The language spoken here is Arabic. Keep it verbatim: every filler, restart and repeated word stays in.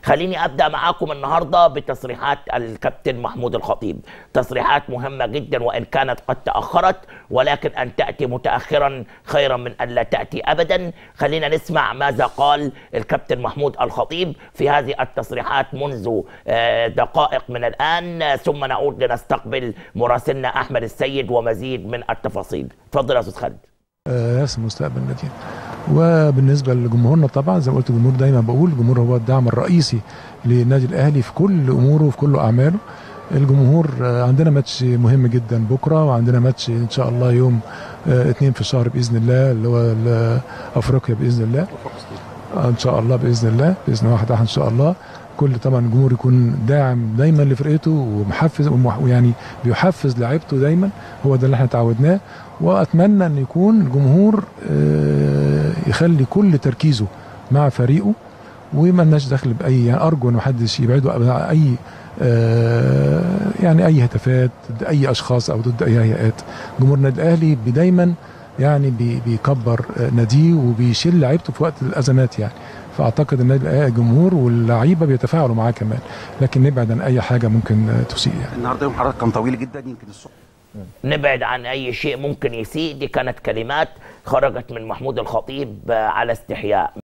خليني ابدا معاكم النهارده بتصريحات الكابتن محمود الخطيب، تصريحات مهمه جدا وان كانت قد تاخرت، ولكن ان تاتي متاخرا خيرا من ان لا تاتي ابدا. خلينا نسمع ماذا قال الكابتن محمود الخطيب في هذه التصريحات منذ دقائق من الان، ثم نعود لنستقبل مراسلنا احمد السيد ومزيد من التفاصيل. تفضل يا استاذ خالد. ياسم مستقبل النادي. وبالنسبه لجمهورنا طبعا زي ما قلت الجمهور دايما بقول الجمهور هو الدعم الرئيسي للنادي الاهلي في كل اموره وفي كل اعماله. الجمهور عندنا ماتش مهم جدا بكره، وعندنا ماتش ان شاء الله يوم اثنين في الشهر باذن الله اللي هو افريقيا باذن الله ان شاء الله باذن الله باذن واحد ان شاء الله. كل طبعا الجمهور يكون داعم دايما لفرقته ومحفز ويعني بيحفز لعيبته دايما، هو ده اللي احنا تعودناه. واتمنى ان يكون الجمهور يخلي كل تركيزه مع فريقه وما لناش دخل باي، يعني ارجو ان محدش يبعده اي يعني اي هتافات ضد اي اشخاص او ضد اي هيئات. جمهور النادي الاهلي دايما يعني بيكبر ناديه وبيشيل لعيبته في وقت الازمات يعني. فاعتقد النادي الاهلي الجمهور واللعيبه بيتفاعلوا معاه كمان، لكن نبعد عن اي حاجه ممكن تسيء يعني. النهارده يوم حضرتك كان طويل جدا يمكن الصبح. نبعد عن اي شيء ممكن يسيء، دي كانت كلمات خرجت من محمود الخطيب على استحياء.